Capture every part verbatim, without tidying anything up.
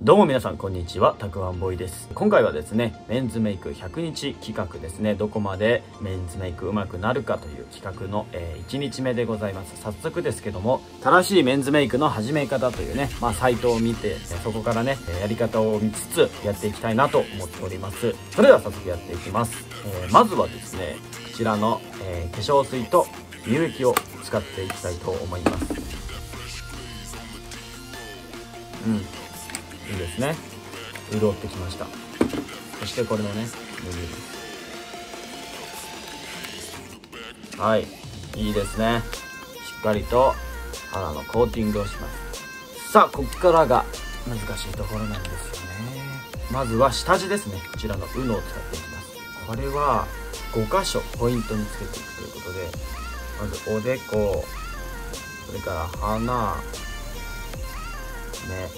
どうも皆さんこんにちは、たくあんボーイです。今回はですね、メンズメイクひゃくにち企画ですね。どこまでメンズメイク上手くなるかという企画の、えー、いちにちめでございます。早速ですけども、正しいメンズメイクの始め方というね、まあサイトを見て、そこからね、やり方を見つつやっていきたいなと思っております。それでは早速やっていきます。えー、まずはですね、こちらの、えー、化粧水と乳液を使っていきたいと思います。うん、いいですね。潤ってきました。そしてこれのね、塗りはい、いいですね。しっかりと肌のコーティングをします。さあ、ここからが難しいところなんですよね。まずは下地ですね。こちらの ウノ を使っていきます。これはごかしょポイントにつけていくということで、まずおでこ、それから鼻、目、目、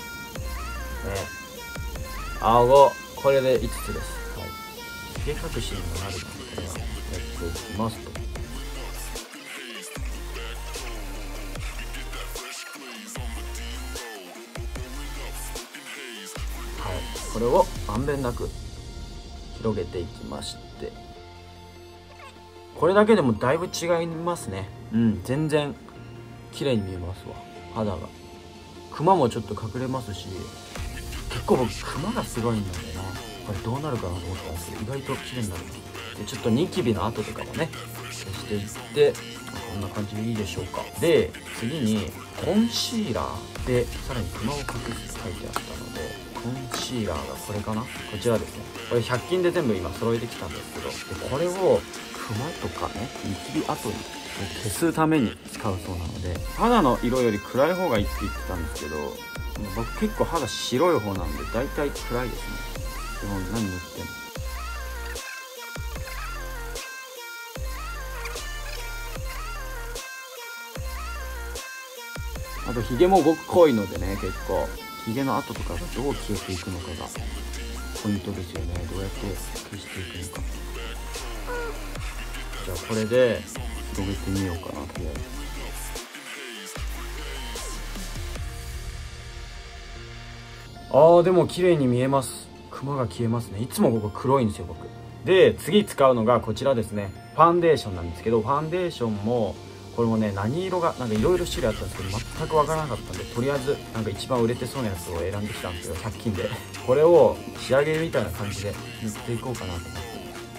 顎、これでいつつです。はい。ひげ隠しにもなるので、これはやっていきますと。はい。これをまんべんなく広げていきまして、これだけでもだいぶ違いますね。うん、全然綺麗に見えますわ、肌が。クマもちょっと隠れますし、結構僕クマがすごいのでね、これどうなるかなと思ったんですけど、意外と綺麗になる。でちょっとニキビの跡とかもね消していって、こんな感じでいいでしょうか。で次にコンシーラーでさらにクマを隠すと書いてあったので、コンシーラーがこれかな、こちらですね。これひゃく均で全部今揃えてきたんですけど、でこれをクマとかね、ニキビ跡に消すために使うそうなので、肌の色より暗い方がいいって言ってたんですけど、僕結構肌白い方なんでだいたい暗いですね。でも何塗っても。あとヒゲも僕濃いのでね、結構ヒゲの跡とかがどう消えていくのかがポイントですよね。どうやって消していくのか。じゃあこれで広げてみようかな、とりあえず。あー、でも綺麗に見えます。クマが消えますね。いつもここ黒いんですよ、僕。で次使うのがこちらですね。ファンデーションなんですけど、ファンデーションもこれもね、何色がなんかいろいろ種類あったんですけど全くわからなかったんで、とりあえずなんか一番売れてそうなやつを選んできたんですけど、ひゃく均でこれを仕上げみたいな感じで塗っていこうかなと思って。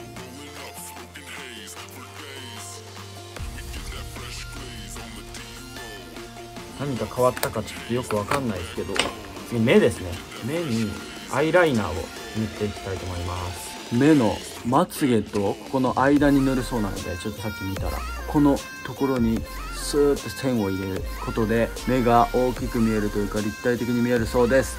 何か変わったかちょっとよくわかんないですけど、次目ですね。目にアイライナーを塗っていきたいと思います。目のまつげとここの間に塗るそうなので、ちょっとさっき見たらこのところにスーッと線を入れることで目が大きく見えるというか立体的に見えるそうです。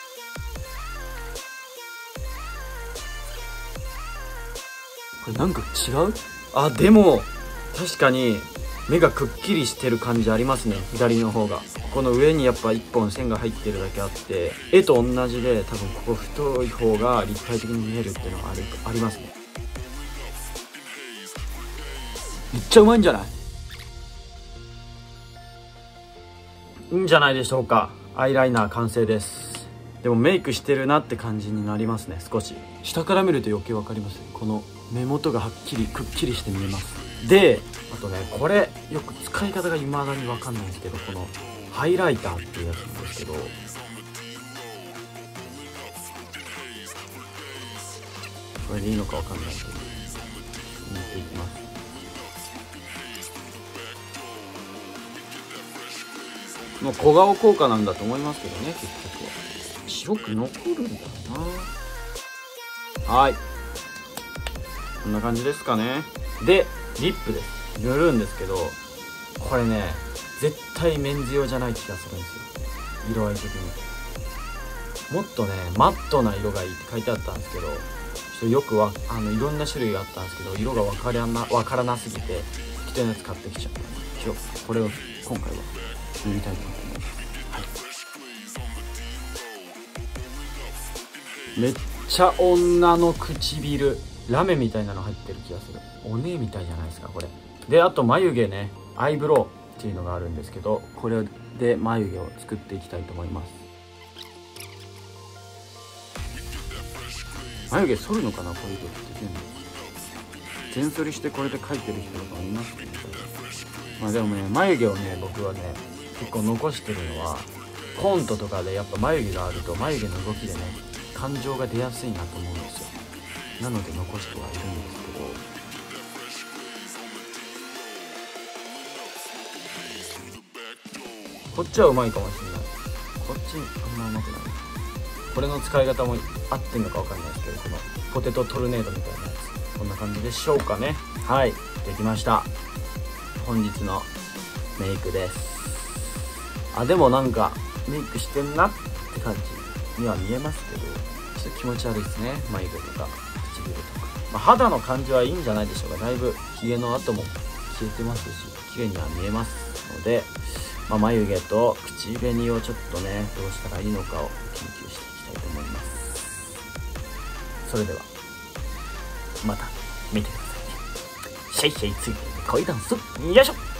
これなんか違う？あ、でも確かに目がくっきりしてる感じありますね、左の方が。この上にやっぱいっぽん線が入ってるだけあって、絵と同じで多分ここ太い方が立体的に見えるっていうのがあるありますね。めっちゃうまいんじゃない？いいんじゃないでしょうか。アイライナー完成です。でもメイクしてるなって感じになりますね。少し下から見ると余計わかります。この目元がはっきりくっきりして見えます。であとね、これよく使い方が未だに分かんないんですけど、このハイライターっていうやつなんですけど、これでいいのか分かんないけど塗っていきます。もう小顔効果なんだと思いますけどね、結局は白く残るんだな。はい、こんな感じですかね。でリップです。塗るんですけど、これね絶対メンズ用じゃない気がするんですよ、色合い的に。もっとねマットな色がいいって書いてあったんですけど、ちょっとよくわあのいろんな種類があったんですけど、色が分からな分からなすぎて適当なやつ買ってきちゃった。一応これを今回は塗りたいと思います。はい、めっちゃ女の唇ラメみたいなの入ってる気がする。おねえみたいじゃないですかこれ。であと眉毛ね、アイブロウっていうのがあるんですけど、これで眉毛を作っていきたいと思います。 眉毛剃るのかなこういう時って全部全剃りしてこれで描いてる人とかいますね。まあでもね眉毛をね僕はね結構残してるのはコントとかでやっぱ眉毛があると眉毛の動きでね感情が出やすいなと思うんですよ。なので残してはいるんですけど、こっちはうまいかもしれない。こっちあんまうまくない。これの使い方も合ってんのか分かんないですけど、このポテトトルネードみたいなやつこんな感じでしょうかね。はい、できました。本日のメイクです。あでもなんかメイクしてんなって感じには見えますけど、ちょっと気持ち悪いですね。眉毛とか唇とか、まあ、肌の感じはいいんじゃないでしょうか。だいぶひげの跡も消えてますし綺麗には見えますので、まあ、眉毛と口紅をちょっとねどうしたらいいのかを研究していきたいと思います。それではまた見てくださいね。シェイシェイついて恋ダンスよいしょ。